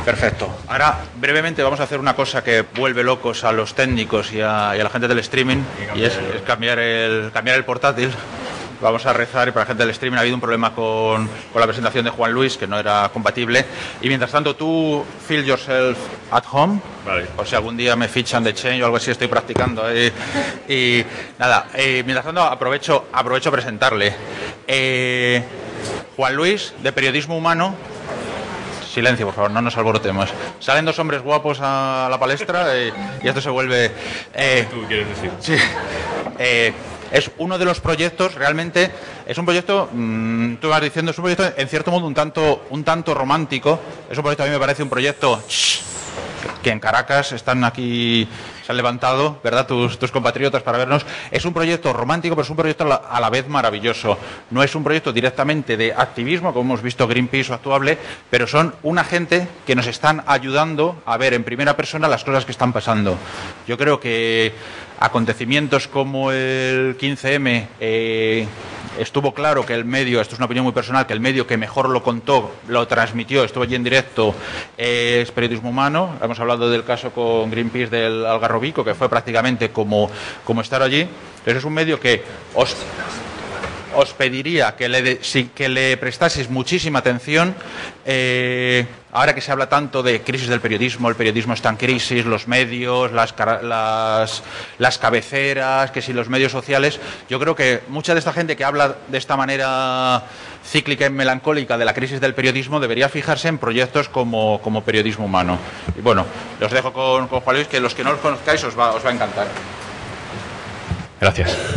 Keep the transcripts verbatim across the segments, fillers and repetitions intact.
Perfecto. Ahora, brevemente, vamos a hacer una cosa que vuelve locos a los técnicos y a, y a la gente del streaming, y es, es cambiar, el, cambiar el portátil. Vamos a rezar, y para la gente del streaming ha habido un problema con, con la presentación de Juan Luis, que no era compatible. Y mientras tanto, tú feel yourself at home. Vale. Por si algún día me fichan de Change o algo así, estoy practicando. Eh, y nada, eh, mientras tanto, aprovecho, aprovecho a presentarle. Eh, Juan Luis, de Periodismo Humano. Silencio, por favor, no nos alborotemos. Salen dos hombres guapos a la palestra y, y esto se vuelve... Eh, ¿Tú quieres decir? Sí. Eh, es uno de los proyectos, realmente, es un proyecto, mmm, tú vas diciendo, es un proyecto en cierto modo un tanto, un tanto romántico. Es un proyecto, a mí me parece un proyecto shh, que en Caracas están aquí, se han levantado, ¿verdad?, tus, tus compatriotas para vernos. Es un proyecto romántico, pero es un proyecto a la, a la vez maravilloso. No es un proyecto directamente de activismo, como hemos visto Greenpeace o Actuable, pero son una gente que nos están ayudando a ver en primera persona las cosas que están pasando. Yo creo que acontecimientos como el quince eme, eh, estuvo claro que el medio, esto es una opinión muy personal, que el medio que mejor lo contó, lo transmitió, estuvo allí en directo, eh, es Periodismo Humano. Hemos hablado del caso con Greenpeace del Algarrobico, que fue prácticamente como, como estar allí. Entonces es un medio que os... os pediría que le, de, si, que le prestaseis muchísima atención. Eh, ahora que se habla tanto de crisis del periodismo, el periodismo está en crisis, los medios, las, las, las cabeceras, que si los medios sociales, yo creo que mucha de esta gente que habla de esta manera cíclica y melancólica de la crisis del periodismo debería fijarse en proyectos como, como Periodismo Humano. Y bueno, los dejo con, con Juan Luis, que los que no los conozcáis os va, os va a encantar. Gracias.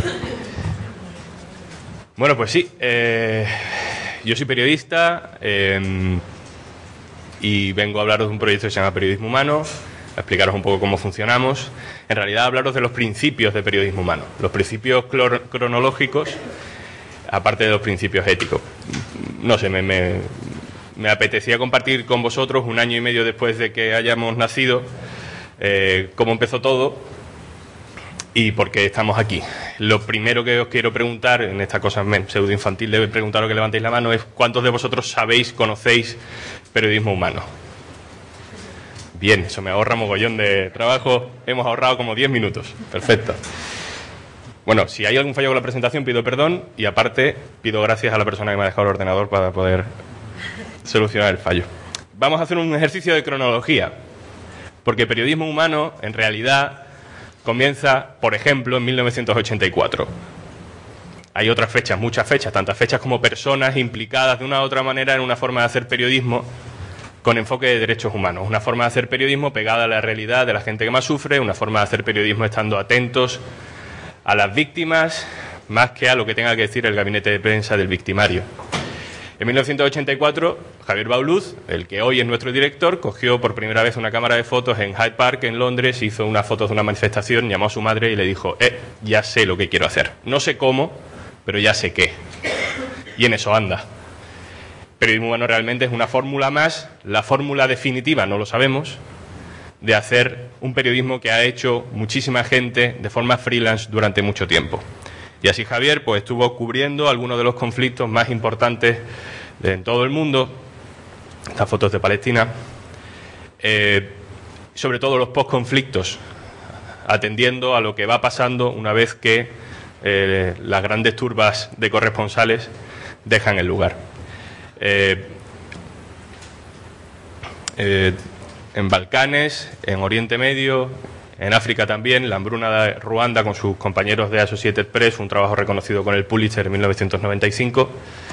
Bueno, pues sí, eh, yo soy periodista eh, y vengo a hablaros de un proyecto que se llama Periodismo Humano, a explicaros un poco cómo funcionamos. En realidad, hablaros de los principios de periodismo humano, los principios cronológicos, aparte de los principios éticos. No sé, me, me, me apetecía compartir con vosotros, un año y medio después de que hayamos nacido, eh, cómo empezó todo y por qué estamos aquí. Lo primero que os quiero preguntar, en esta cosa pseudo infantil de preguntaros que levantéis la mano, es ¿cuántos de vosotros sabéis, conocéis periodismo humano? Bien, eso me ahorra mogollón de trabajo. Hemos ahorrado como diez minutos. Perfecto. Bueno, si hay algún fallo con la presentación, pido perdón y aparte pido gracias a la persona que me ha dejado el ordenador para poder solucionar el fallo. Vamos a hacer un ejercicio de cronología, porque periodismo humano, en realidad, comienza, por ejemplo, en mil novecientos ochenta y cuatro. Hay otras fechas, muchas fechas, tantas fechas como personas implicadas de una u otra manera en una forma de hacer periodismo con enfoque de derechos humanos. Una forma de hacer periodismo pegada a la realidad de la gente que más sufre, una forma de hacer periodismo estando atentos a las víctimas, más que a lo que tenga que decir el gabinete de prensa del victimario. En mil novecientos ochenta y cuatro, Javier Bauluz, el que hoy es nuestro director, cogió por primera vez una cámara de fotos en Hyde Park, en Londres, hizo unas fotos de una manifestación, llamó a su madre y le dijo, eh, ya sé lo que quiero hacer. No sé cómo, pero ya sé qué. Y en eso anda. Periodismo humano realmente es una fórmula más, la fórmula definitiva no lo sabemos, de hacer un periodismo que ha hecho muchísima gente de forma freelance durante mucho tiempo. Y así Javier pues estuvo cubriendo algunos de los conflictos más importantes de, en todo el mundo. Estas fotos de Palestina. Eh, sobre todo los postconflictos, atendiendo a lo que va pasando una vez que eh, las grandes turbas de corresponsales dejan el lugar. Eh, eh, en Balcanes, en Oriente Medio, en África también, la hambruna de Ruanda con sus compañeros de Associated Press, un trabajo reconocido con el Pulitzer en mil novecientos noventa y cinco.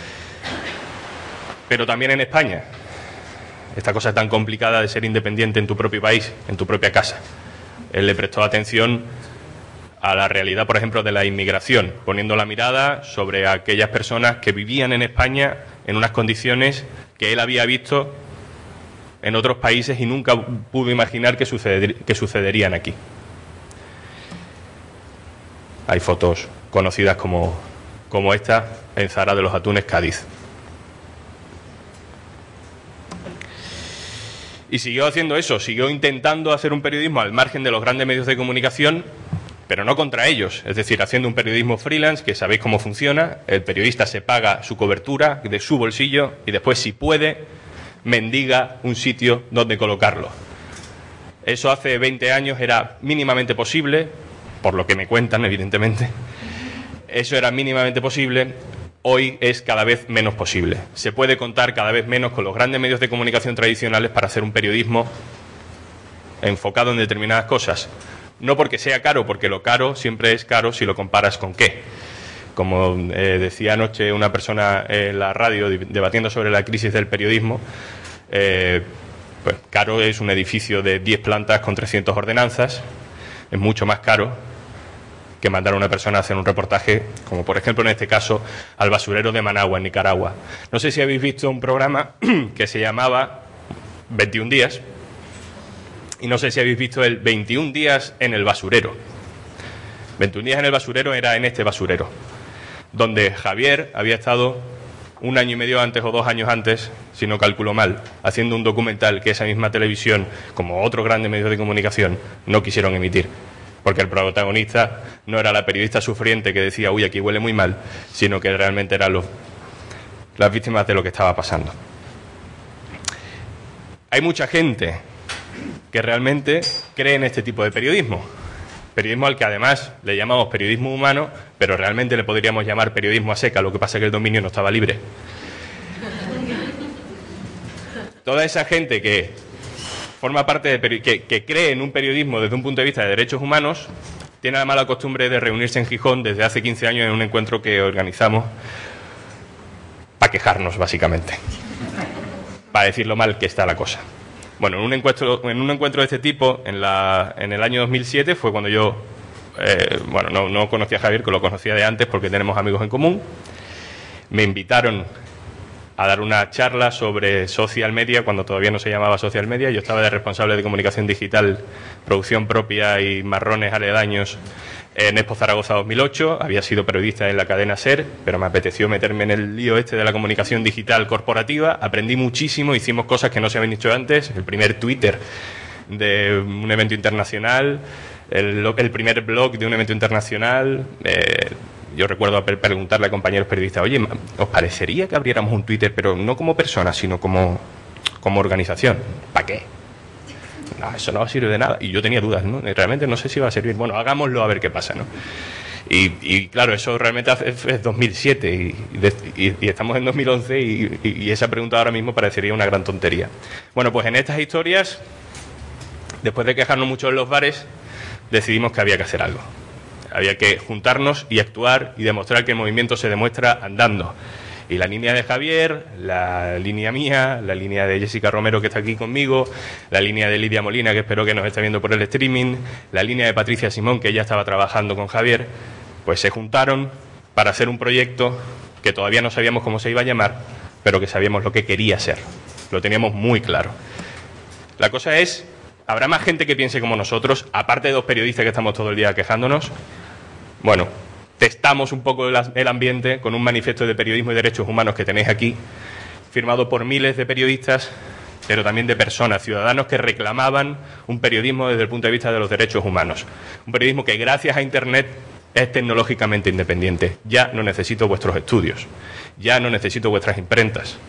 Pero también en España. Esta cosa tan complicada de ser independiente en tu propio país, en tu propia casa. Él le prestó atención a la realidad, por ejemplo, de la inmigración, poniendo la mirada sobre aquellas personas que vivían en España en unas condiciones que él había visto en otros países y nunca pudo imaginar que, suceder, que sucederían aquí. Hay fotos conocidas como, como esta en Zara de los Atunes, Cádiz. Y siguió haciendo eso, siguió intentando hacer un periodismo al margen de los grandes medios de comunicación, pero no contra ellos, es decir, haciendo un periodismo freelance, que sabéis cómo funciona. El periodista se paga su cobertura de su bolsillo y después, si puede, mendiga un sitio donde colocarlo. Eso hace veinte años era mínimamente posible, por lo que me cuentan, evidentemente. Eso era mínimamente posible, hoy es cada vez menos posible. Se puede contar cada vez menos con los grandes medios de comunicación tradicionales para hacer un periodismo enfocado en determinadas cosas. No porque sea caro, porque lo caro siempre es caro si lo comparas con qué. Como eh, decía anoche una persona en la radio debatiendo sobre la crisis del periodismo, eh, pues caro es un edificio de diez plantas con trescientas ordenanzas, es mucho más caro que mandar a una persona a hacer un reportaje, como por ejemplo en este caso al basurero de Managua, en Nicaragua. No sé si habéis visto un programa que se llamaba veintiún días, y no sé si habéis visto el veintiún días en el basurero. veintiún días en el basurero era en este basurero, donde Javier había estado un año y medio antes o dos años antes, si no calculo mal, haciendo un documental que esa misma televisión, como otros grandes medios de comunicación, no quisieron emitir. Porque el protagonista no era la periodista sufriente que decía, uy, aquí huele muy mal, sino que realmente eran los, las víctimas de lo que estaba pasando. Hay mucha gente que realmente cree en este tipo de periodismo. Periodismo al que además le llamamos periodismo humano, pero realmente le podríamos llamar periodismo a seca, lo que pasa es que el dominio no estaba libre. Toda esa gente que forma parte de que, que cree en un periodismo desde un punto de vista de derechos humanos, tiene la mala costumbre de reunirse en Gijón desde hace quince años en un encuentro que organizamos para quejarnos, básicamente, para decir lo mal que está la cosa. Bueno, en un encuentro, en un encuentro de este tipo, en, la, en el año dos mil siete, fue cuando yo, eh, bueno, no, no conocía a Javier, que lo conocía de antes porque tenemos amigos en común. Me invitaron a dar una charla sobre social media, cuando todavía no se llamaba social media. Yo estaba de responsable de comunicación digital, producción propia y marrones aledaños en Expo Zaragoza dos mil ocho. Había sido periodista en la cadena SER, pero me apeteció meterme en el lío este de la comunicación digital corporativa. Aprendí muchísimo, hicimos cosas que no se habían dicho antes. El primer Twitter de un evento internacional, el, el primer blog de un evento internacional. Eh, yo recuerdo preguntarle a compañeros periodistas, oye, ¿os parecería que abriéramos un Twitter, pero no como persona, sino como, como organización? ¿Para qué? No, eso no va a servir de nada. Y yo tenía dudas, ¿no? Realmente no sé si va a servir. Bueno, hagámoslo a ver qué pasa, ¿no? Y, y claro, eso realmente es dos mil siete y, y, y estamos en dos mil once y, y, y esa pregunta ahora mismo parecería una gran tontería. Bueno, pues en estas historias, después de quejarnos mucho en los bares, decidimos que había que hacer algo. Había que juntarnos y actuar y demostrar que el movimiento se demuestra andando. Y la línea de Javier, la línea mía, la línea de Jessica Romero, que está aquí conmigo, la línea de Lidia Molina, que espero que nos esté viendo por el streaming, la línea de Patricia Simón, que ya estaba trabajando con Javier, pues se juntaron para hacer un proyecto que todavía no sabíamos cómo se iba a llamar, pero que sabíamos lo que quería ser. Lo teníamos muy claro. La cosa es, ¿habrá más gente que piense como nosotros, aparte de dos periodistas que estamos todo el día quejándonos? Bueno, testamos un poco el ambiente con un manifiesto de periodismo y derechos humanos que tenéis aquí, firmado por miles de periodistas, pero también de personas, ciudadanos que reclamaban un periodismo desde el punto de vista de los derechos humanos. Un periodismo que gracias a Internet es tecnológicamente independiente. Ya no necesito vuestros estudios, ya no necesito vuestras imprentas.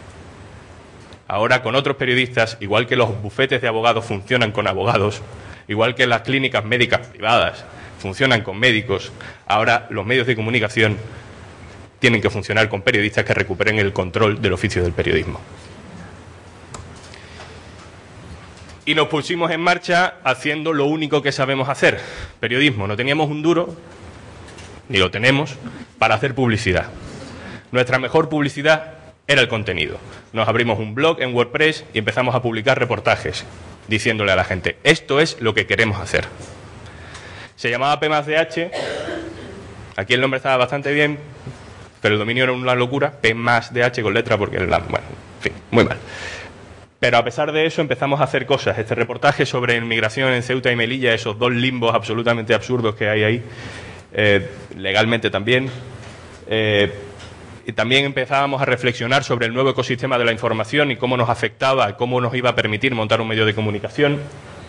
Ahora con otros periodistas, igual que los bufetes de abogados funcionan con abogados, igual que las clínicas médicas privadas funcionan con médicos, ahora los medios de comunicación tienen que funcionar con periodistas que recuperen el control del oficio del periodismo. Y nos pusimos en marcha haciendo lo único que sabemos hacer, periodismo. No teníamos un duro, ni lo tenemos, para hacer publicidad. Nuestra mejor publicidad era el contenido. Nos abrimos un blog en WordPress y empezamos a publicar reportajes, diciéndole a la gente, esto es lo que queremos hacer. Se llamaba P más D H, aquí el nombre estaba bastante bien, pero el dominio era una locura, P más D H con letra, porque era, bueno, en fin, muy mal. Pero a pesar de eso empezamos a hacer cosas. Este reportaje sobre inmigración en Ceuta y Melilla, esos dos limbos absolutamente absurdos que hay ahí, eh, legalmente también. Eh, y también empezábamos a reflexionar sobre el nuevo ecosistema de la información y cómo nos afectaba, cómo nos iba a permitir montar un medio de comunicación.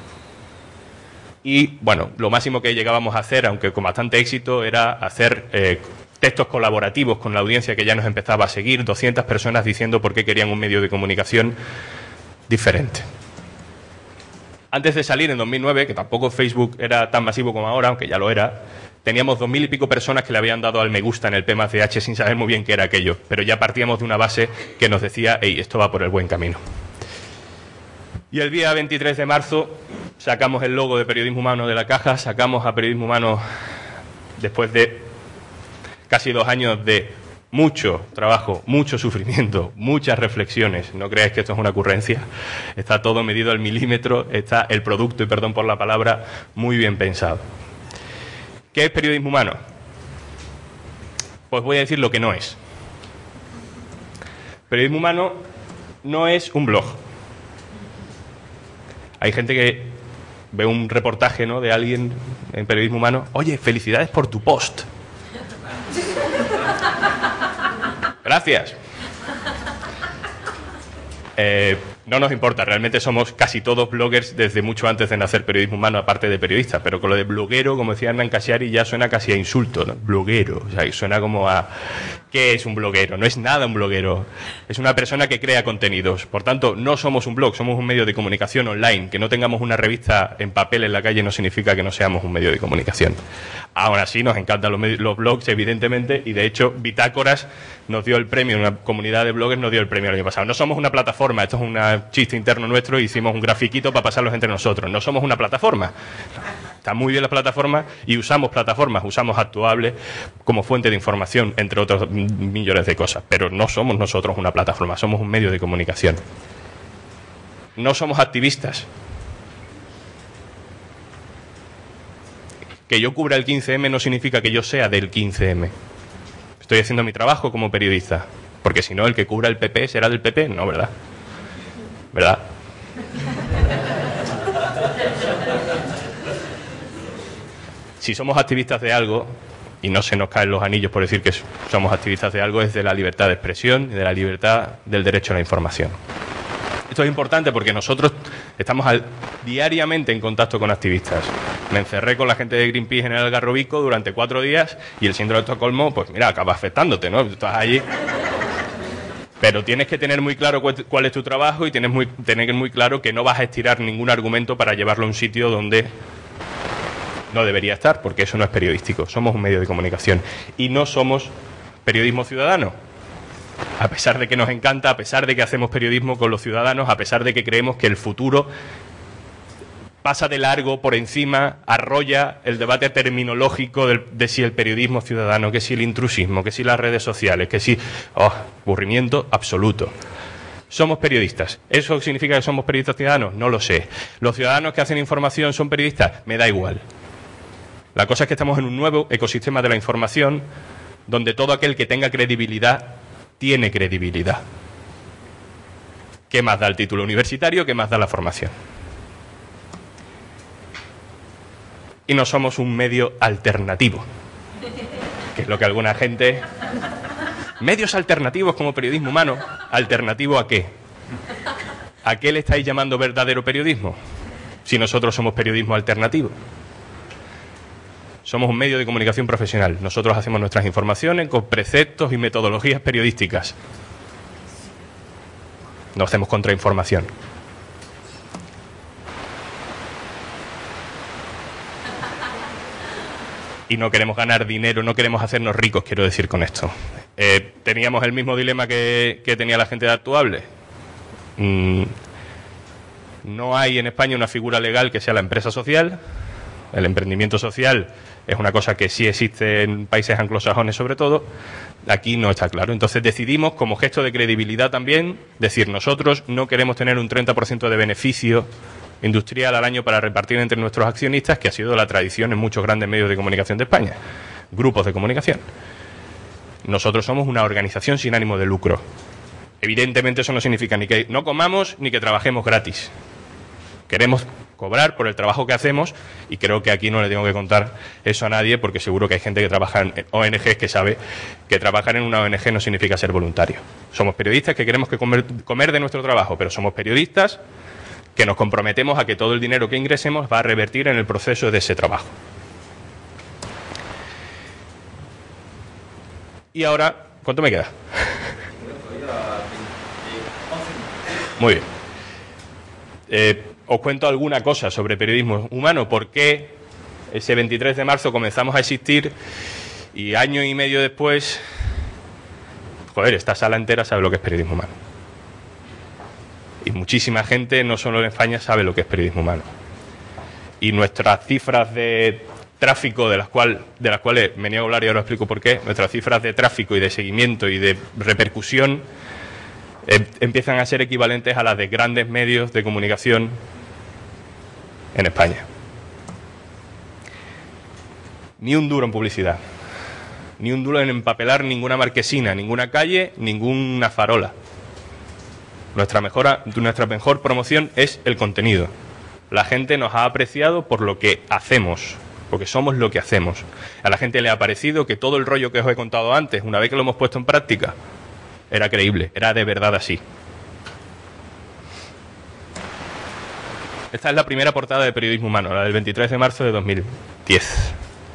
Y, bueno, lo máximo que llegábamos a hacer, aunque con bastante éxito, era hacer eh, textos colaborativos con la audiencia que ya nos empezaba a seguir, doscientas personas diciendo por qué querían un medio de comunicación diferente. Antes de salir en dos mil nueve, que tampoco Facebook era tan masivo como ahora, aunque ya lo era, teníamos dos mil y pico personas que le habían dado al me gusta en el P M A C H sin saber muy bien qué era aquello, pero ya partíamos de una base que nos decía, hey, esto va por el buen camino. Y el día veintitrés de marzo sacamos el logo de Periodismo Humano de la caja, sacamos a Periodismo Humano después de casi dos años de mucho trabajo, mucho sufrimiento, muchas reflexiones. No creáis que esto es una ocurrencia. Está todo medido al milímetro, está el producto, y perdón por la palabra, muy bien pensado. ¿Qué es periodismo humano? Pues voy a decir lo que no es. Periodismo humano no es un blog. Hay gente que ve un reportaje, ¿no?, de alguien en periodismo humano. Oye, felicidades por tu post. Gracias. Eh, no nos importa, realmente somos casi todos bloggers desde mucho antes de nacer periodismo humano, aparte de periodistas, pero con lo de bloguero, como decía Hernán Casiari, ya suena casi a insulto, ¿no? Bloguero, o sea, suena como a... ¿Qué es un bloguero? No es nada un bloguero, es una persona que crea contenidos. Por tanto, no somos un blog, somos un medio de comunicación online. Que no tengamos una revista en papel en la calle no significa que no seamos un medio de comunicación. Aún así, nos encantan los, los blogs, evidentemente, y de hecho, Bitácoras nos dio el premio, una comunidad de bloggers nos dio el premio el año pasado. No somos una plataforma, esto es un chiste interno nuestro, hicimos un grafiquito para pasarlos entre nosotros. No somos una plataforma. Están muy bien las plataformas y usamos plataformas, usamos Actuable como fuente de información, entre otros millones de cosas, pero no somos nosotros una plataforma, somos un medio de comunicación. No somos activistas. Que yo cubra el quince eme no significa que yo sea del quince eme. Estoy haciendo mi trabajo como periodista, porque si no, el que cubra el P P será del P P, no, ¿verdad? ¿Verdad? Si somos activistas de algo, y no se nos caen los anillos por decir que somos activistas de algo, es de la libertad de expresión y de la libertad del derecho a la información. Esto es importante porque nosotros estamos al, diariamente en contacto con activistas. Me encerré con la gente de Greenpeace en el Algarrobico durante cuatro días y el síndrome de Estocolmo, pues mira, acaba afectándote, ¿no? Estás allí. Pero tienes que tener muy claro cuál es tu trabajo y tienes muy, tener muy claro que no vas a estirar ningún argumento para llevarlo a un sitio donde no debería estar, porque eso no es periodístico. Somos un medio de comunicación y no somos periodismo ciudadano. A pesar de que nos encanta, a pesar de que hacemos periodismo con los ciudadanos, a pesar de que creemos que el futuro pasa de largo, por encima, arrolla el debate terminológico de, de si el periodismo ciudadano, que si el intrusismo, que si las redes sociales, que si... ¡Oh! Aburrimiento absoluto. Somos periodistas. ¿Eso significa que somos periodistas ciudadanos? No lo sé. ¿Los ciudadanos que hacen información son periodistas? Me da igual. La cosa es que estamos en un nuevo ecosistema de la información donde todo aquel que tenga credibilidad tiene credibilidad. ¿Qué más da el título universitario? ¿Qué más da la formación? Y no somos un medio alternativo, que es lo que alguna gente... Medios alternativos como periodismo humano. ¿Alternativo a qué? ¿A qué le estáis llamando verdadero periodismo? Si nosotros somos periodismo alternativo. Somos un medio de comunicación profesional. Nosotros hacemos nuestras informaciones con preceptos y metodologías periodísticas. No hacemos contrainformación. Y no queremos ganar dinero, no queremos hacernos ricos, quiero decir con esto. Eh, ¿Teníamos el mismo dilema que, que tenía la gente de Actuable? Mm, no hay en España una figura legal que sea la empresa social. El emprendimiento social es una cosa que sí existe en países anglosajones sobre todo. Aquí no está claro. Entonces decidimos, como gesto de credibilidad también, decir nosotros no queremos tener un treinta por ciento de beneficio industrial al año para repartir entre nuestros accionistas, que ha sido la tradición en muchos grandes medios de comunicación de España, grupos de comunicación. Nosotros somos una organización sin ánimo de lucro. Evidentemente eso no significa ni que no comamos ni que trabajemos gratis. Queremos cobrar por el trabajo que hacemos y creo que aquí no le tengo que contar eso a nadie porque seguro que hay gente que trabaja en O N Ges que sabe que trabajar en una O N Ge no significa ser voluntario. Somos periodistas que queremos que comer, comer de nuestro trabajo, pero somos periodistas que nos comprometemos a que todo el dinero que ingresemos va a revertir en el proceso de ese trabajo. Y ahora, ¿cuánto me queda? Muy bien. Eh, os cuento alguna cosa sobre periodismo humano, por qué ese veintitrés de marzo comenzamos a existir y año y medio después, joder, esta sala entera sabe lo que es periodismo humano. Y muchísima gente, no solo en España, sabe lo que es periodismo humano. Y nuestras cifras de tráfico, de las, cual, de las cuales me niego a hablar y ahora explico por qué, nuestras cifras de tráfico y de seguimiento y de repercusión eh, empiezan a ser equivalentes a las de grandes medios de comunicación en España. Ni un duro en publicidad, ni un duro en empapelar ninguna marquesina, ninguna calle, ninguna farola. Nuestra mejor, nuestra mejor promoción es el contenido. La gente nos ha apreciado por lo que hacemos, porque somos lo que hacemos. A la gente le ha parecido que todo el rollo que os he contado antes, una vez que lo hemos puesto en práctica, era creíble, era de verdad así. Esta es la primera portada de Periodismo Humano, la del veintitrés de marzo de dos mil diez.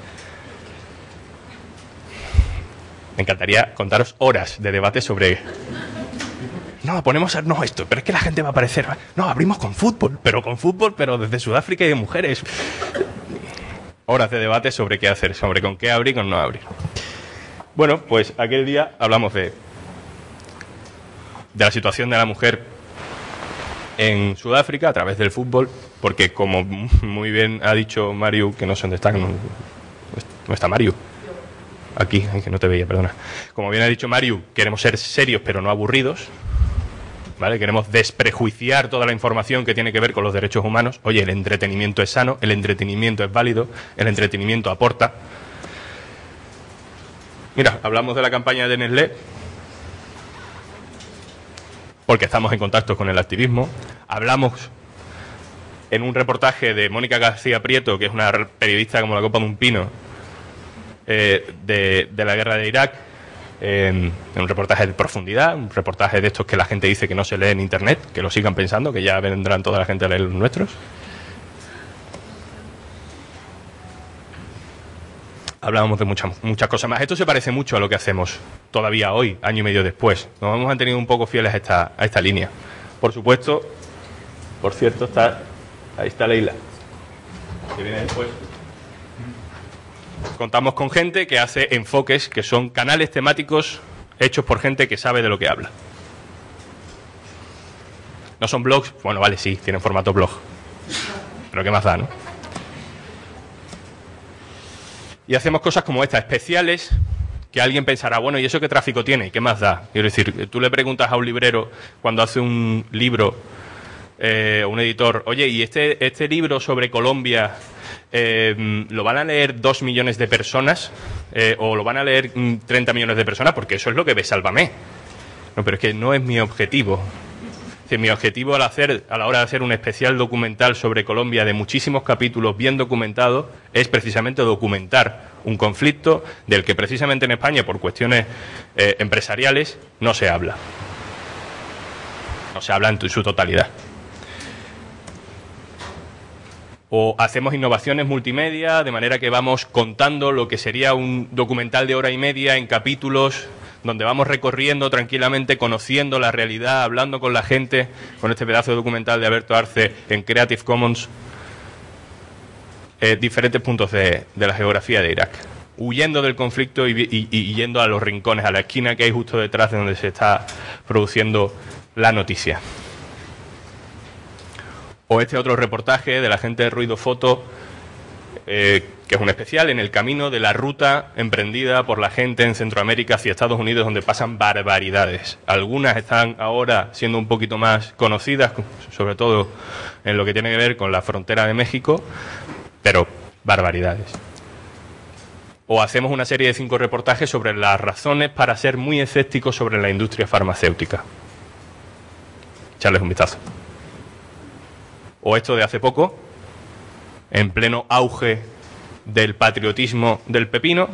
Me encantaría contaros horas de debate sobre... No, ponemos a... No, esto, pero es que la gente va a aparecer... No, abrimos con fútbol, pero con fútbol, pero desde Sudáfrica y de mujeres. Horas de debate sobre qué hacer, sobre con qué abrir y con no abrir. Bueno, pues aquel día hablamos de... de la situación de la mujer en Sudáfrica a través del fútbol, porque como muy bien ha dicho Mario, que no sé dónde está, no, no está Mario. Aquí, que no te veía, perdona. Como bien ha dicho Mario, queremos ser serios pero no aburridos, ¿vale? Queremos desprejuiciar toda la información que tiene que ver con los derechos humanos. Oye, el entretenimiento es sano, el entretenimiento es válido, el entretenimiento aporta. Mira, hablamos de la campaña de Nestlé, porque estamos en contacto con el activismo. Hablamos en un reportaje de Mónica García Prieto, que es una periodista como la copa de un pino, eh, de, de la guerra de Irak, eh, en un reportaje de profundidad, un reportaje de estos que la gente dice que no se lee en internet, que lo sigan pensando, que ya vendrán toda la gente a leer los nuestros. Hablábamos de muchas muchas cosas más. Esto se parece mucho a lo que hacemos todavía hoy, año y medio después. Nos hemos mantenido un poco fieles a esta, a esta línea. Por supuesto, por cierto, está ahí está Leila, que viene después. Contamos con gente que hace enfoques, que son canales temáticos hechos por gente que sabe de lo que habla. No son blogs, bueno, vale, sí, tienen formato blog. Pero ¿qué más da, no? Y hacemos cosas como esta, especiales, que alguien pensará, bueno, ¿y eso qué tráfico tiene? ¿Qué más da? Quiero decir, tú le preguntas a un librero cuando hace un libro, eh, un editor, oye, ¿y este, este libro sobre Colombia eh, lo van a leer dos millones de personas? Eh, ¿O lo van a leer mm, treinta millones de personas? Porque eso es lo que ve Sálvame. No, pero es que no es mi objetivo. Es decir, mi objetivo al hacer, a la hora de hacer un especial documental sobre Colombia de muchísimos capítulos bien documentados es precisamente documentar un conflicto del que precisamente en España, por cuestiones eh, empresariales, no se habla. No se habla en su totalidad. O hacemos innovaciones multimedia, de manera que vamos contando lo que sería un documental de hora y media en capítulos, donde vamos recorriendo tranquilamente, conociendo la realidad, hablando con la gente, con este pedazo de documental de Alberto Arce en Creative Commons, eh, diferentes puntos de, de la geografía de Irak, huyendo del conflicto y, y, y yendo a los rincones, a la esquina que hay justo detrás de donde se está produciendo la noticia. O este otro reportaje de la gente de Ruido Foto, eh, que es un especial en el camino de la ruta emprendida por la gente en Centroamérica hacia Estados Unidos, donde pasan barbaridades. Algunas están ahora siendo un poquito más conocidas, sobre todo en lo que tiene que ver con la frontera de México, pero barbaridades. O hacemos una serie de cinco reportajes sobre las razones para ser muy escépticos sobre la industria farmacéutica. Echarles un vistazo. O esto de hace poco, en pleno auge del patriotismo del pepino,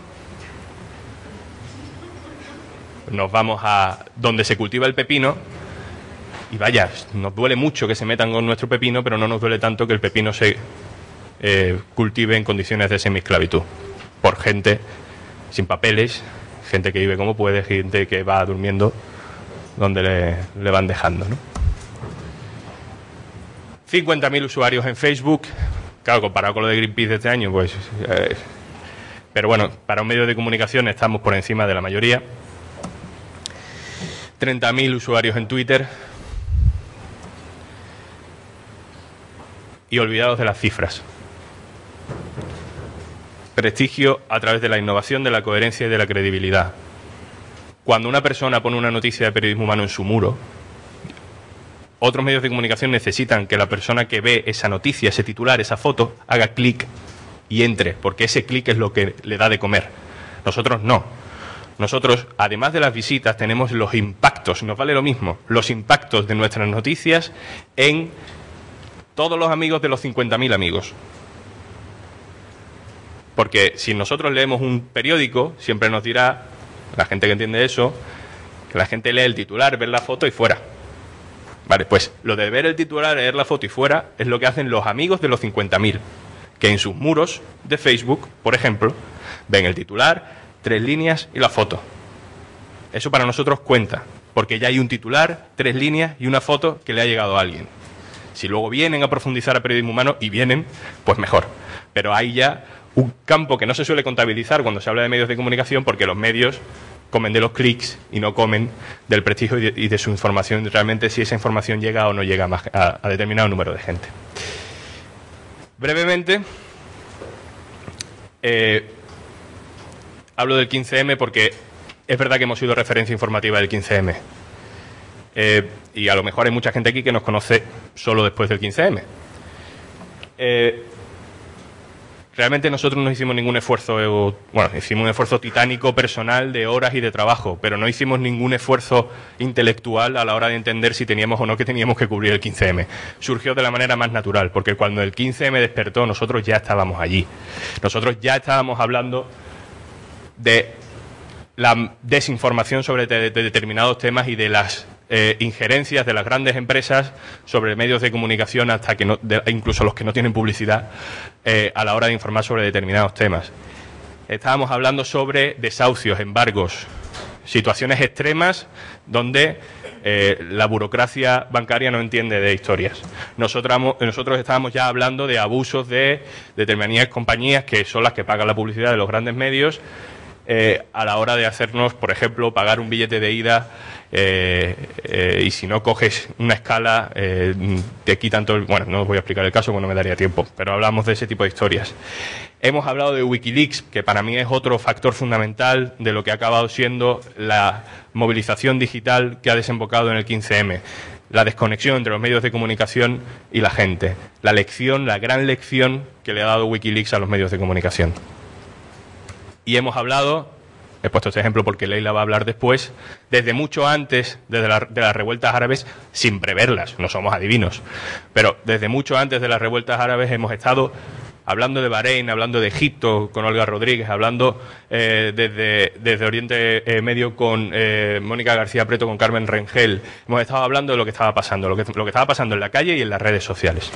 nos vamos a donde se cultiva el pepino y vaya, nos duele mucho que se metan con nuestro pepino, pero no nos duele tanto que el pepino se eh, cultive en condiciones de semiesclavitud por gente sin papeles, gente que vive como puede, gente que va durmiendo donde le, le van dejando, ¿no? cincuenta mil usuarios en Facebook. Claro, comparado con lo de Greenpeace de este año, pues... Eh, pero bueno, para un medio de comunicación estamos por encima de la mayoría. treinta mil usuarios en Twitter. Y olvidados de las cifras. Prestigio a través de la innovación, de la coherencia y de la credibilidad. Cuando una persona pone una noticia de periodismo humano en su muro, otros medios de comunicación necesitan que la persona que ve esa noticia, ese titular, esa foto, haga clic y entre, porque ese clic es lo que le da de comer. Nosotros no. Nosotros, además de las visitas, tenemos los impactos, nos vale lo mismo, los impactos de nuestras noticias en todos los amigos de los cincuenta mil amigos. Porque si nosotros leemos un periódico, siempre nos dirá, la gente que entiende eso, que la gente lee el titular, ve la foto y fuera. Vale, pues lo de ver el titular, leer la foto y fuera, es lo que hacen los amigos de los cincuenta mil, que en sus muros de Facebook, por ejemplo, ven el titular, tres líneas y la foto. Eso para nosotros cuenta, porque ya hay un titular, tres líneas y una foto que le ha llegado a alguien. Si luego vienen a profundizar a periodismo humano, y vienen, pues mejor. Pero hay ya un campo que no se suele contabilizar cuando se habla de medios de comunicación, porque los medios comen de los clics y no comen del prestigio y de, y de su información, realmente si esa información llega o no llega a, más, a, a determinado número de gente. Brevemente, eh, hablo del quince eme porque es verdad que hemos sido referencia informativa del quince eme. Eh, y a lo mejor hay mucha gente aquí que nos conoce solo después del quince eme. Eh, realmente nosotros no hicimos ningún esfuerzo, bueno, hicimos un esfuerzo titánico personal de horas y de trabajo, pero no hicimos ningún esfuerzo intelectual a la hora de entender si teníamos o no que teníamos que cubrir el quince eme. Surgió de la manera más natural, porque cuando el quince eme despertó, nosotros ya estábamos allí. Nosotros ya estábamos hablando de la desinformación sobre de, de determinados temas y de las eh, injerencias de las grandes empresas sobre medios de comunicación, hasta que no, de, incluso los que no tienen publicidad, eh, a la hora de informar sobre determinados temas. Estábamos hablando sobre desahucios, embargos, situaciones extremas donde eh, la burocracia bancaria no entiende de historias. Nosotros, nosotros estábamos ya hablando de abusos de determinadas compañías que son las que pagan la publicidad de los grandes medios, Eh, a la hora de hacernos, por ejemplo, pagar un billete de ida eh, eh, y si no coges una escala eh, te quitan todo el... Bueno, no os voy a explicar el caso porque no me daría tiempo, pero hablamos de ese tipo de historias. Hemos hablado de Wikileaks, que para mí es otro factor fundamental de lo que ha acabado siendo la movilización digital que ha desembocado en el quince eme. La desconexión entre los medios de comunicación y la gente. La lección, la gran lección que le ha dado Wikileaks a los medios de comunicación. Y hemos hablado, he puesto este ejemplo porque Leila va a hablar después, desde mucho antes desde la, de las revueltas árabes, sin preverlas, no somos adivinos, pero desde mucho antes de las revueltas árabes hemos estado hablando de Bahrein, hablando de Egipto con Olga Rodríguez, hablando eh, desde, desde Oriente eh, Medio con eh, Mónica García Preto, con Carmen Rengel. Hemos estado hablando de lo que estaba pasando, lo que, lo que estaba pasando en la calle y en las redes sociales.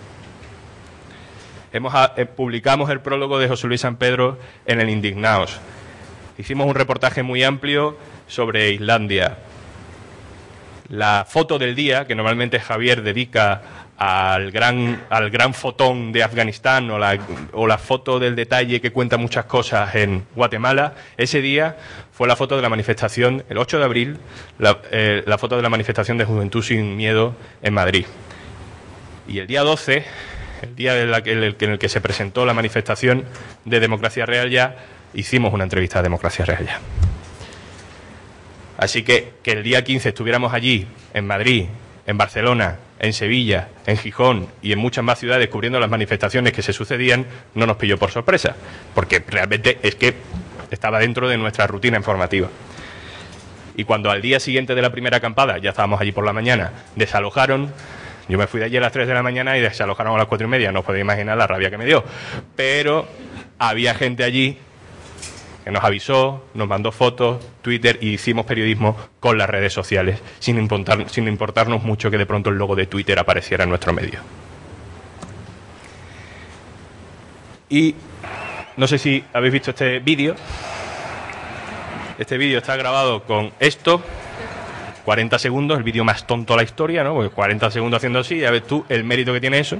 Hemos, eh, publicamos el prólogo de José Luis San Pedro en el Indignaos. Hicimos un reportaje muy amplio sobre Islandia. La foto del día, que normalmente Javier dedica al gran, al gran fotón de Afganistán o la, o la foto del detalle que cuenta muchas cosas en Guatemala, ese día fue la foto de la manifestación, el ocho de abril, la, eh, la foto de la manifestación de Juventud Sin Miedo en Madrid. Y el día doce... el día en el que se presentó la manifestación de Democracia Real Ya, hicimos una entrevista a Democracia Real Ya. Así que que el día quince estuviéramos allí, en Madrid, en Barcelona, en Sevilla, en Gijón y en muchas más ciudades cubriendo las manifestaciones que se sucedían, no nos pilló por sorpresa, porque realmente es que estaba dentro de nuestra rutina informativa. Y cuando al día siguiente de la primera acampada, ya estábamos allí por la mañana, desalojaron... Yo me fui de allí a las tres de la mañana y desalojaron a las cuatro y media. No os podéis imaginar la rabia que me dio. Pero había gente allí que nos avisó, nos mandó fotos, Twitter, y hicimos periodismo con las redes sociales, sin importar, sin importarnos mucho que de pronto el logo de Twitter apareciera en nuestro medio. Y no sé si habéis visto este vídeo. Este vídeo está grabado con esto, cuarenta segundos, el vídeo más tonto de la historia, ¿no? Porque cuarenta segundos haciendo así, ya ves tú el mérito que tiene eso.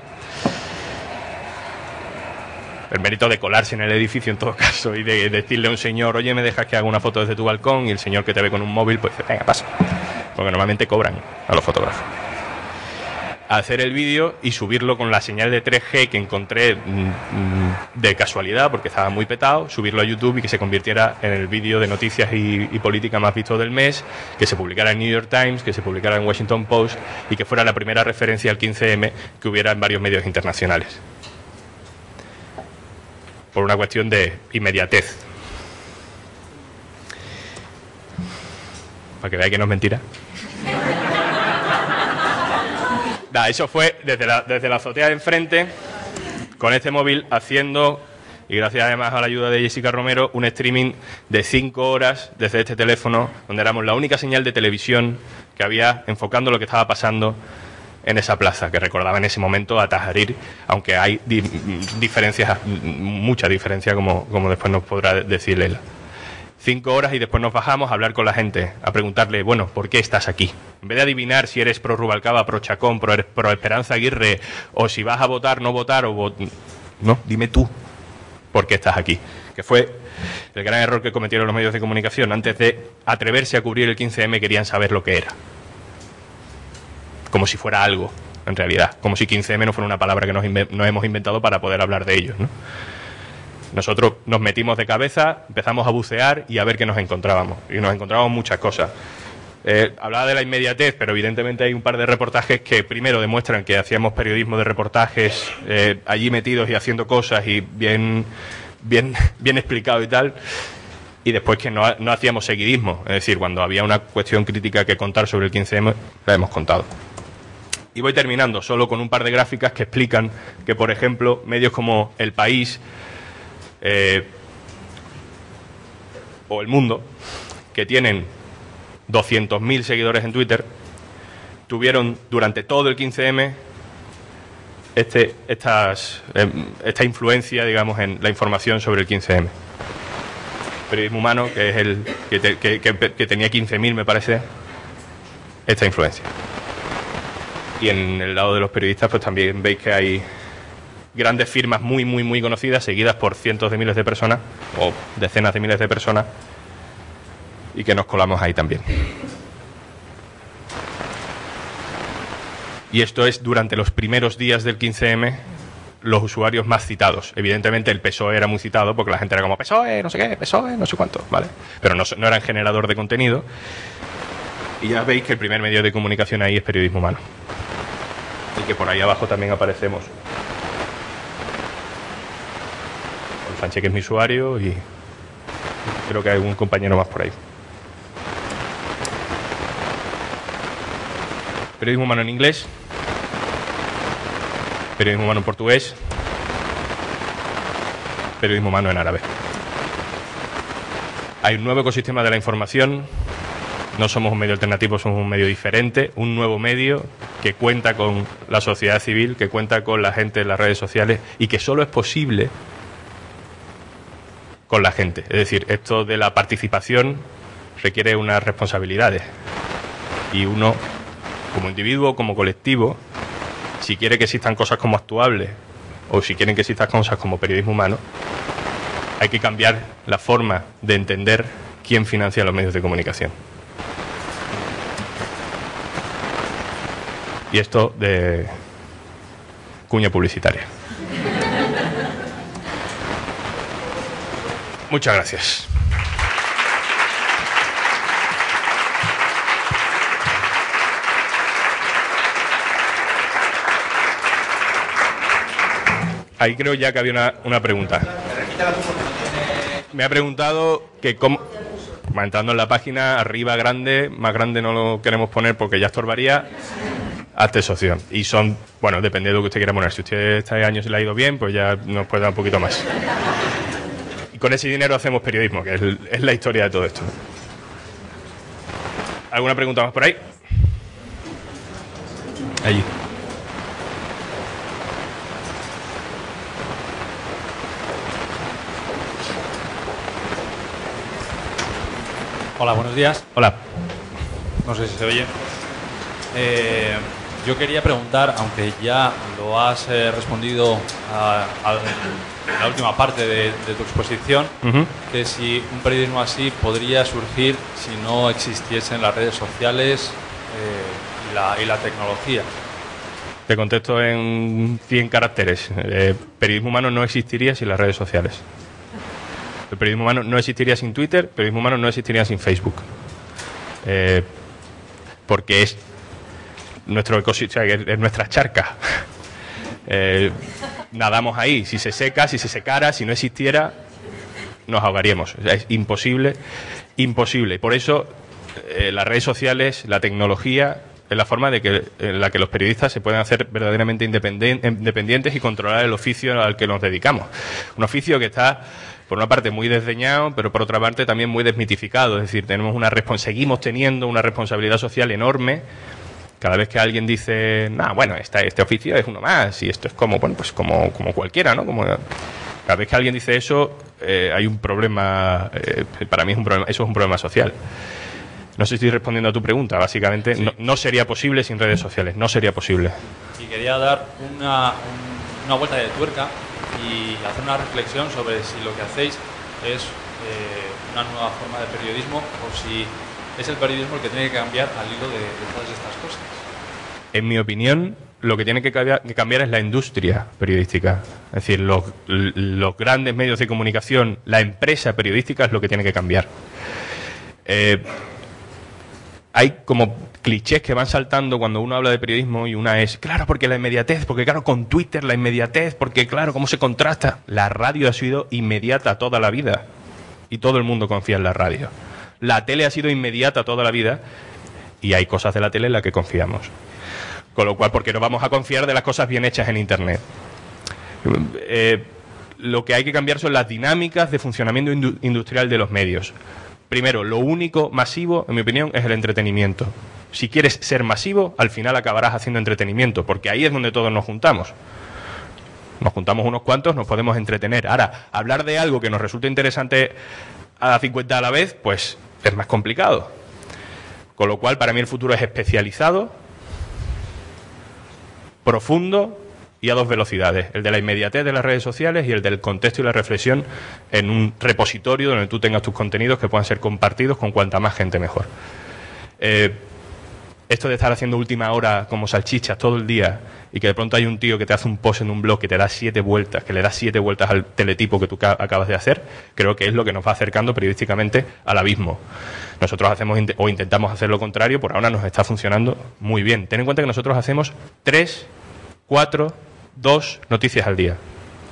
El mérito de colarse en el edificio en todo caso y de decirle a un señor, oye, ¿me dejas que haga una foto desde tu balcón? Y el señor que te ve con un móvil, pues dice, venga, pasa. Porque normalmente cobran a los fotógrafos. Hacer el vídeo y subirlo con la señal de tres G que encontré mmm, de casualidad, porque estaba muy petado, subirlo a YouTube y que se convirtiera en el vídeo de noticias y, y política más visto del mes, que se publicara en New York Times, que se publicara en Washington Post y que fuera la primera referencia al quince eme que hubiera en varios medios internacionales. Por una cuestión de inmediatez. Para que veáis que no es mentira. Da, eso fue desde la, desde la azotea de enfrente, con este móvil haciendo, y gracias además a la ayuda de Jessica Romero, un streaming de cinco horas desde este teléfono, donde éramos la única señal de televisión que había enfocando lo que estaba pasando en esa plaza, que recordaba en ese momento a Tahrir, aunque hay di diferencias, mucha diferencia, como, como después nos podrá decir Lela. Cinco horas y después nos bajamos a hablar con la gente, a preguntarle, bueno, ¿por qué estás aquí? En vez de adivinar si eres pro Rubalcaba, pro Chacón, pro, pro Esperanza Aguirre, o si vas a votar, no votar, o vot... no, dime tú, ¿por qué estás aquí? Que fue el gran error que cometieron los medios de comunicación. Antes de atreverse a cubrir el quince eme querían saber lo que era. Como si fuera algo, en realidad. Como si quince eme no fuera una palabra que nos, nos hemos inventado para poder hablar de ellos, ¿no? Nosotros nos metimos de cabeza, empezamos a bucear y a ver qué nos encontrábamos. Y nos encontrábamos muchas cosas. Eh, hablaba de la inmediatez, pero evidentemente hay un par de reportajes que primero demuestran que hacíamos periodismo de reportajes eh, allí metidos y haciendo cosas y bien, bien, bien explicado y tal. Y después que no, no hacíamos seguidismo. Es decir, cuando había una cuestión crítica que contar sobre el quince eme, la hemos contado. Y voy terminando solo con un par de gráficas que explican que, por ejemplo, medios como El País eh, o El Mundo, que tienen doscientos mil seguidores en Twitter, tuvieron durante todo el quince eme este, estas, eh, esta influencia, digamos, en la información sobre el quince eme. Periodismo Humano, que es el que, te, que, que, que tenía quince mil, me parece, esta influencia. Y en el lado de los periodistas, pues también veis que hay grandes firmas muy, muy, muy conocidas, seguidas por cientos de miles de personas, o decenas de miles de personas, y que nos colamos ahí también. Y esto es durante los primeros días del quince eme, los usuarios más citados. Evidentemente el P S O E era muy citado porque la gente era como P S O E, no sé qué, P S O E, no sé cuánto, ¿vale? Pero no, no eran generador de contenido. Y ya veis que el primer medio de comunicación ahí es Periodismo Humano. Y que por ahí abajo también aparecemos. Sánchez, que es mi usuario, y creo que hay un compañero más por ahí. Periodismo Humano en inglés, Periodismo Humano en portugués, Periodismo Humano en árabe. Hay un nuevo ecosistema de la información. No somos un medio alternativo, somos un medio diferente, un nuevo medio que cuenta con la sociedad civil, que cuenta con la gente en las redes sociales y que solo es posible con la gente. Es decir, esto de la participación requiere unas responsabilidades. Y uno, como individuo, como colectivo, si quiere que existan cosas como Actuable o si quieren que existan cosas como Periodismo Humano, hay que cambiar la forma de entender quién financia los medios de comunicación. Y esto de cuña publicitaria. Muchas gracias. Ahí creo ya que había una, una pregunta. Me ha preguntado que cómo... Entrando en la página, arriba grande, más grande no lo queremos poner porque ya estorbaría. Hazte socio. Y son, bueno, depende de lo que usted quiera poner. Si usted este año se le ha ido bien, pues ya nos puede dar un poquito más. Y con ese dinero hacemos periodismo, que es, es la historia de todo esto. ¿Alguna pregunta más por ahí? Allí. Hola, buenos días. Hola. no sé si se oye. Eh, yo quería preguntar, aunque ya lo has eh, respondido a, a la última parte de, de tu exposición, uh-huh. que si un periodismo así podría surgir si no existiesen las redes sociales eh, y, la, y la tecnología. Te contesto en cien caracteres. El periodismo humano no existiría sin las redes sociales. El periodismo humano no existiría sin Twitter, el periodismo humano no existiría sin Facebook. Eh, porque es nuestro ecosistema, es nuestra charca. Eh, nadamos ahí. Si se seca, si se secara, si no existiera, nos ahogaríamos. O sea, es imposible, imposible. Y por eso eh, las redes sociales, la tecnología, es la forma de que, en la que los periodistas se pueden hacer verdaderamente independientes y controlar el oficio al que nos dedicamos. Un oficio que está, por una parte, muy desdeñado, pero por otra parte también muy desmitificado. Es decir, tenemos una respons- seguimos teniendo una responsabilidad social enorme. Cada vez que alguien dice, nah, bueno, esta, este oficio es uno más y esto es como, bueno, pues como, como cualquiera, ¿no? Como, cada vez que alguien dice eso, eh, hay un problema, eh, para mí es un problema, eso es un problema social. No sé si estoy respondiendo a tu pregunta, básicamente. Sí. No, no sería posible sin redes sociales, no sería posible. Y quería dar una, un, una vuelta de tuerca y hacer una reflexión sobre si lo que hacéis es eh, una nueva forma de periodismo o si es el periodismo el que tiene que cambiar al hilo de, de todas estas cosas. En mi opinión, lo que tiene que cambiar, que cambiar es la industria periodística. Es decir, los, los grandes medios de comunicación, la empresa periodística es lo que tiene que cambiar. Eh, hay como clichés que van saltando cuando uno habla de periodismo y una es, claro, porque la inmediatez, porque claro, con Twitter la inmediatez, porque claro, cómo se contrasta. La radio ha sido inmediata toda la vida y todo el mundo confía en la radio. La tele ha sido inmediata toda la vida y hay cosas de la tele en las que confiamos. Con lo cual, ¿por qué no vamos a confiar de las cosas bien hechas en Internet? Eh, lo que hay que cambiar son las dinámicas de funcionamiento indu- industrial de los medios. Primero, lo único masivo, en mi opinión, es el entretenimiento. Si quieres ser masivo, al final acabarás haciendo entretenimiento, porque ahí es donde todos nos juntamos. Nos juntamos unos cuantos, nos podemos entretener. Ahora, hablar de algo que nos resulte interesante a cincuenta a la vez, pues es más complicado. Con lo cual, para mí el futuro es especializado, profundo y a dos velocidades. El de la inmediatez de las redes sociales y el del contexto y la reflexión en un repositorio donde tú tengas tus contenidos que puedan ser compartidos con cuanta más gente mejor. Eh, esto de estar haciendo última hora como salchichas todo el día y que de pronto hay un tío que te hace un post en un blog que te da siete vueltas, que le da siete vueltas al teletipo que tú acabas de hacer, creo que es lo que nos va acercando periodísticamente al abismo. Nosotros hacemos o intentamos hacer lo contrario, por ahora nos está funcionando muy bien. Ten en cuenta que nosotros hacemos tres, cuatro, dos noticias al día.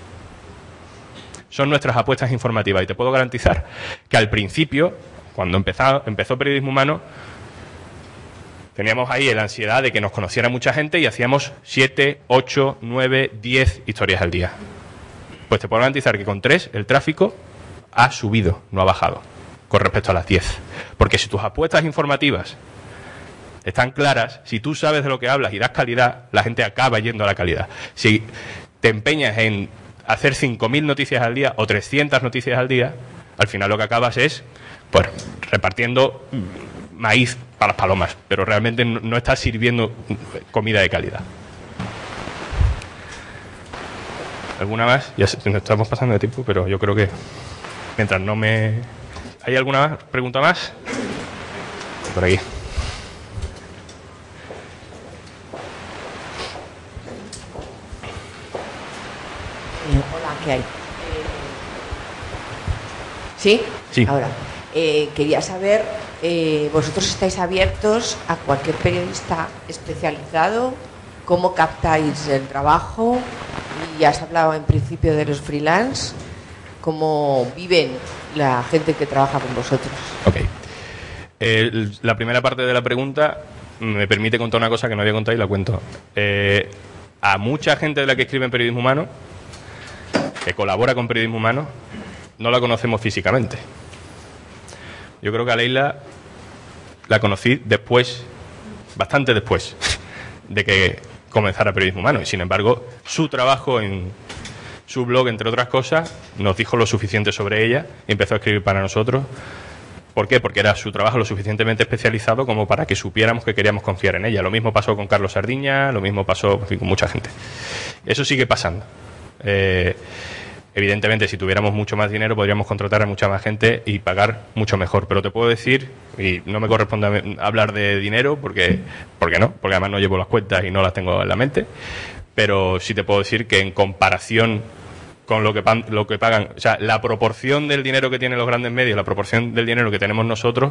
Son nuestras apuestas informativas y te puedo garantizar que al principio, cuando empezó, empezó Periodismo Humano, teníamos ahí la ansiedad de que nos conociera mucha gente y hacíamos siete, ocho, nueve, diez historias al día. Pues te puedo garantizar que con tres el tráfico ha subido, no ha bajado, con respecto a las diez. Porque si tus apuestas informativas están claras, si tú sabes de lo que hablas y das calidad, la gente acaba yendo a la calidad. Si te empeñas en hacer cinco mil noticias al día o trescientas noticias al día, al final lo que acabas es pues repartiendo maíz para las palomas, pero realmente no estás sirviendo comida de calidad. ¿Alguna más? Ya nos estamos pasando de tiempo, pero yo creo que mientras no me... ¿Hay alguna más? ¿Pregunta más? Por aquí. Hola, ¿qué hay? ¿Sí? Sí. Ahora, eh, quería saber, eh, ¿vosotros estáis abiertos a cualquier periodista especializado? ¿Cómo captáis el trabajo? Y has hablado en principio de los freelance. ¿Cómo viven la gente que trabaja con vosotros? Ok. Eh, la primera parte de la pregunta me permite contar una cosa que no había contado y la cuento. Eh, a mucha gente de la que escribe en Periodismo Humano, que colabora con Periodismo Humano, no la conocemos físicamente. Yo creo que a Leila la conocí después, bastante después de que comenzara Periodismo Humano, y sin embargo su trabajo en su blog, entre otras cosas, nos dijo lo suficiente sobre ella y empezó a escribir para nosotros ¿Por qué? Porque era su trabajo lo suficientemente especializado como para que supiéramos que queríamos confiar en ella. Lo mismo pasó con Carlos Sardiña, lo mismo pasó, en fin, con mucha gente. Eso sigue pasando. Eh, evidentemente, si tuviéramos mucho más dinero, podríamos contratar a mucha más gente y pagar mucho mejor. Pero te puedo decir, y no me corresponde hablar de dinero, porque, porque no, porque además no llevo las cuentas y no las tengo en la mente, pero sí te puedo decir que en comparación con lo que, pan, lo que pagan, o sea, la proporción del dinero que tienen los grandes medios, la proporción del dinero que tenemos nosotros,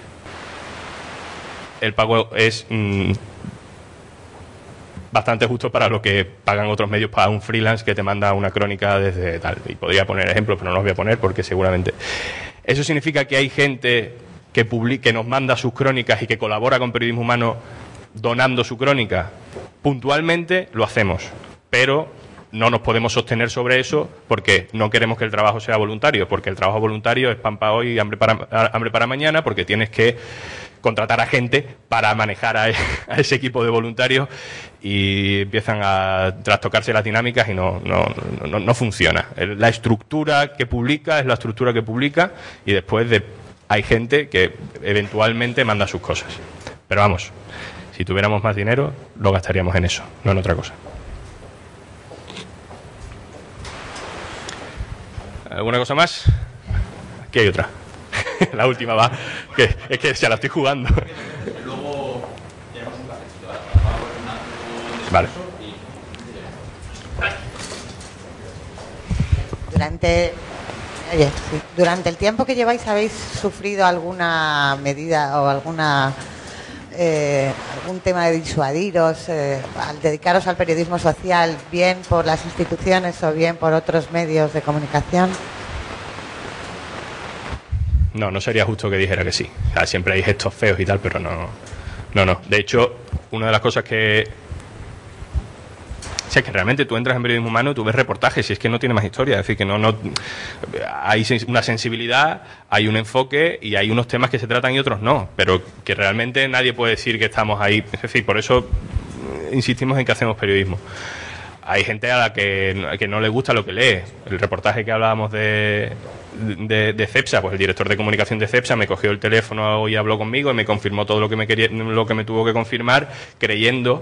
el pago es mmm, bastante justo para lo que pagan otros medios para un freelance que te manda una crónica desde tal. Y podría poner ejemplos, pero no los voy a poner porque seguramente... Eso significa que hay gente que, publica, que nos manda sus crónicas y que colabora con Periodismo Humano donando su crónica. Puntualmente lo hacemos, pero no nos podemos sostener sobre eso porque no queremos que el trabajo sea voluntario, porque el trabajo voluntario es pan para hoy y hambre para, hambre para mañana, porque tienes que contratar a gente para manejar a, a ese equipo de voluntarios y empiezan a trastocarse las dinámicas y no, no, no, no funciona. La estructura que publica es la estructura que publica y después de, hay gente que eventualmente manda sus cosas. Pero vamos, si tuviéramos más dinero lo gastaríamos en eso, no en otra cosa. ¿Alguna cosa más? Aquí hay otra. La última va, que es que se la estoy jugando. Vale. Durante, oye, sí, durante el tiempo que lleváis, ¿habéis sufrido alguna medida o alguna eh, algún tema de disuadiros eh, al dedicaros al periodismo social, bien por las instituciones o bien por otros medios de comunicación? No, no sería justo que dijera que sí. O sea, siempre hay gestos feos y tal, pero no, no, no. De hecho, una de las cosas que... O sea, que realmente tú entras en Periodismo Humano, tú ves reportajes y es que no tiene más historia. Es decir, que no, no hay una sensibilidad, hay un enfoque y hay unos temas que se tratan y otros no. Pero que realmente nadie puede decir que estamos ahí. Es decir, por eso insistimos en que hacemos periodismo. Hay gente a la que, que no le gusta lo que lee. El reportaje que hablábamos de, de, de CEPSA, pues el director de comunicación de CEPSA me cogió el teléfono y habló conmigo y me confirmó todo lo que me quería, lo que me tuvo que confirmar, creyendo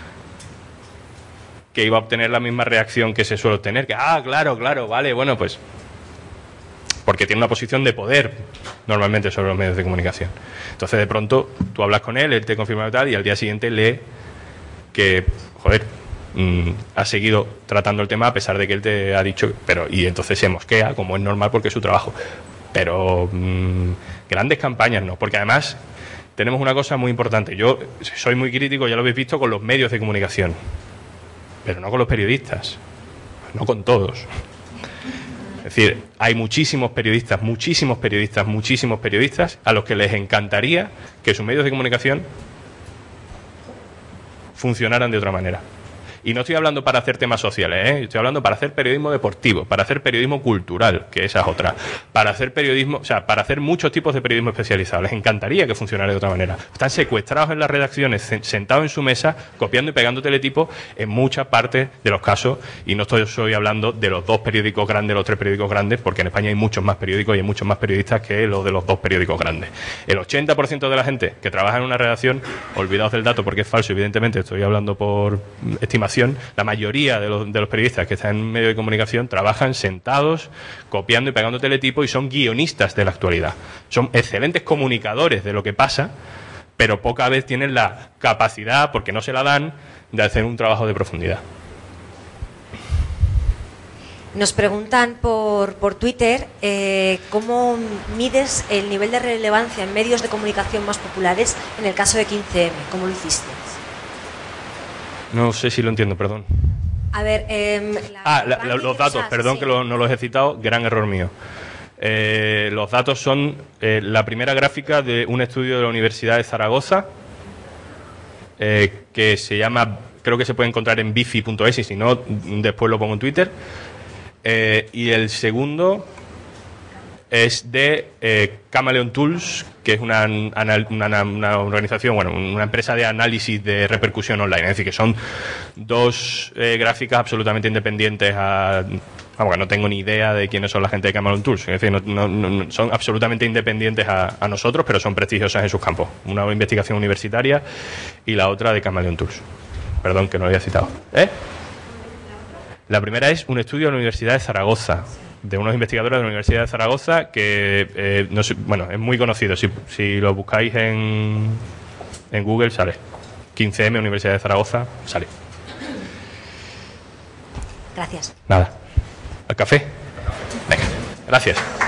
que iba a obtener la misma reacción que se suele obtener. Que, ah, claro, claro, vale, bueno, pues... Porque tiene una posición de poder normalmente sobre los medios de comunicación. Entonces, de pronto, tú hablas con él, él te confirma tal, y al día siguiente lee que, joder, mmm, ha seguido tratando el tema a pesar de que él te ha dicho... pero Y entonces se mosquea, como es normal, porque es su trabajo. Pero mmm, grandes campañas no, porque además tenemos una cosa muy importante. Yo soy muy crítico, ya lo habéis visto, con los medios de comunicación. Pero no con los periodistas, no con todos. Es decir, hay muchísimos periodistas, muchísimos periodistas, muchísimos periodistas a los que les encantaría que sus medios de comunicación funcionaran de otra manera. Y no estoy hablando para hacer temas sociales, ¿eh? Estoy hablando para hacer periodismo deportivo, para hacer periodismo cultural, que esa es otra. Para hacer periodismo, o sea, para hacer muchos tipos de periodismo especializado. Les encantaría que funcionara de otra manera. Están secuestrados en las redacciones, sentados en su mesa, copiando y pegando teletipos en muchas partes de los casos. Y no estoy, estoy hablando de los dos periódicos grandes, los tres periódicos grandes, porque en España hay muchos más periódicos y hay muchos más periodistas que los de los dos periódicos grandes. El ochenta por ciento de la gente que trabaja en una redacción, olvidaos del dato porque es falso, evidentemente, estoy hablando por estimación. La mayoría de los, de los periodistas que están en medio de comunicación trabajan sentados, copiando y pegando teletipos y son guionistas de la actualidad. Son excelentes comunicadores de lo que pasa, pero poca vez tienen la capacidad, porque no se la dan, de hacer un trabajo de profundidad. Nos preguntan por, por Twitter eh, cómo mides el nivel de relevancia en medios de comunicación más populares en el caso de quince eme. ¿Cómo lo hiciste? No sé si lo entiendo, perdón. A ver, eh, la, ah, la, la, los datos, perdón, sí. que lo, no los he citado, gran error mío. Eh, los datos son eh, la primera gráfica de un estudio de la Universidad de Zaragoza eh, que se llama, creo que se puede encontrar en bifi punto es y si no, después lo pongo en Twitter. Eh, y el segundo es de eh, Camaleon Tools, que es una, una, una organización, bueno, una empresa de análisis de repercusión online. Es decir, que son dos eh, gráficas absolutamente independientes a, Vamos, que no tengo ni idea de quiénes son la gente de Camaleon Tools. Es decir, no, no, no, son absolutamente independientes a, a nosotros, pero son prestigiosas en sus campos. Una investigación universitaria y la otra de Camaleon Tools. Perdón, que no lo había citado. ¿Eh? La primera es un estudio de la Universidad de Zaragoza, de unos investigadores de la Universidad de Zaragoza que, eh, no sé, bueno, es muy conocido. Si, si lo buscáis en, en Google, sale. quince eme, Universidad de Zaragoza, sale. Gracias. Nada. ¿Al café? Venga, gracias.